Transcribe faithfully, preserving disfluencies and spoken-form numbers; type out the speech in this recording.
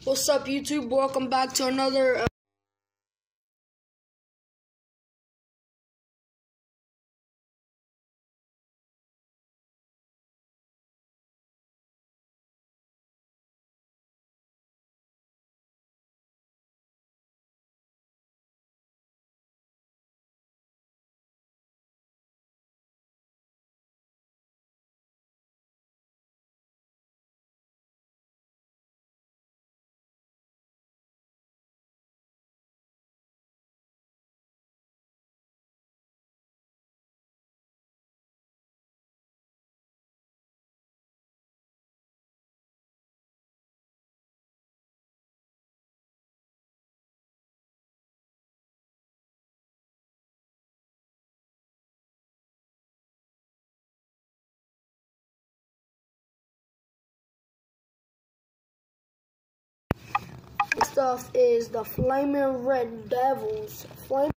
What's up, YouTube? Welcome back to another uh stuff is the Flaming Red Devils. Flaming